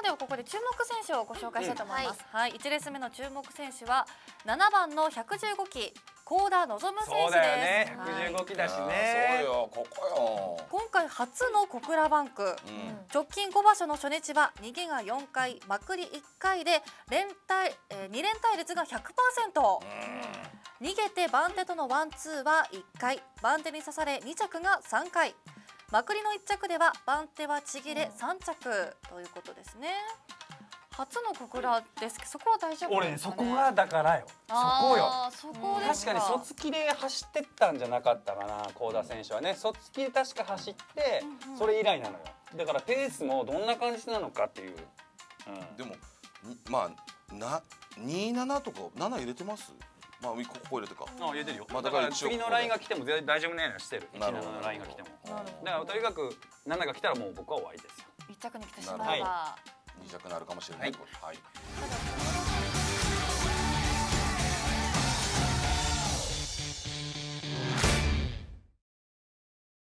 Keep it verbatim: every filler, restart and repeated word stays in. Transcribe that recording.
あではここで注目選手をご紹介したいと思います。はい、いちレース目の注目選手はななばんのひゃくじゅうごき幸田望選手です。 そうだよね。ひゃくじゅうごきだしね。 そうよ、ここよ。 今回初の小倉バンク、うん、直近ごばしょの初日は逃げがよんかい、まくりいっかいで連帯、えー、に連対率が ひゃくパーセント。逃げて番手とのワンツーはいっかい、番手に刺されに着がさんかい、まくりのいっ着では番手はちぎれさん着ということですね。初の小倉ですけど、そこは大丈夫ですかね。 俺そこがだからよ。そこよ。 そこですか。 確かに卒木で走ってったんじゃなかったかな、幸田選手はね。卒木で確か走って、それ以来なのよ。だからペースもどんな感じなのかっていう。 でもまあなにななとかなな入れてます？まあここ入れてか。 あ、入れてるよ。だから次のラインが来ても大丈夫なようにしてる。いちななのラインが来ても。だからとにかくななが来たらもう僕は終わりですよ。 いっ着に来てしまえばに着なるかもしれない。はい。